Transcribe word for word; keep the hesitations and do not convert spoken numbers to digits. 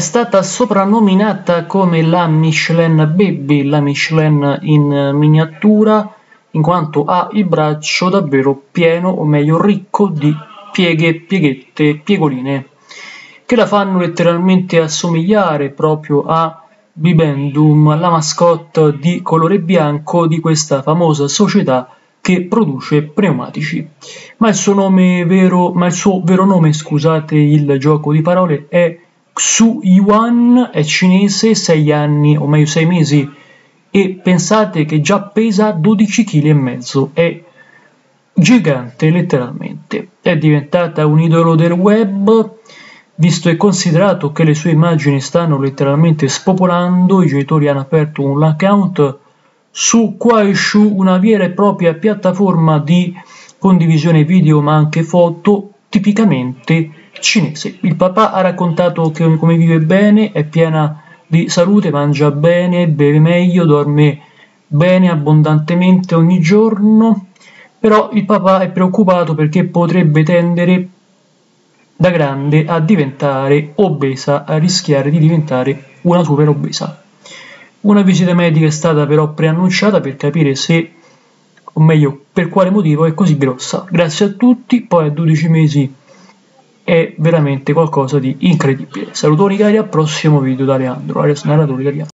stata soprannominata come la Michelin Baby, la Michelin in miniatura, in quanto ha il braccio davvero pieno, o meglio ricco, di pieghe, pieghette, piegoline, che la fanno letteralmente assomigliare proprio a Bibendum, la mascotte di colore bianco di questa famosa società che produce pneumatici. Ma il suo nome vero, ma il suo vero nome, scusate il gioco di parole, è Xu Yuan, è cinese, sei anni, o meglio sei mesi, e pensate che già pesa dodici chili e mezzo, è gigante letteralmente. È diventata un idolo del web, visto e considerato che le sue immagini stanno letteralmente spopolando. I genitori hanno aperto un account su Kuaishu, una vera e propria piattaforma di condivisione video ma anche foto tipicamente cinese. Il papà ha raccontato che come vive bene, è piena di salute, mangia bene, beve meglio, dorme bene abbondantemente ogni giorno, però il papà è preoccupato perché potrebbe tendere da grande a diventare obesa, a rischiare di diventare una super obesa. Una visita medica è stata però preannunciata per capire se, o meglio, per quale motivo è così grossa. Grazie a tutti, poi a dodici mesi è veramente qualcosa di incredibile. Salutoni cari, al prossimo video da Leandro, Arias narratore italiano.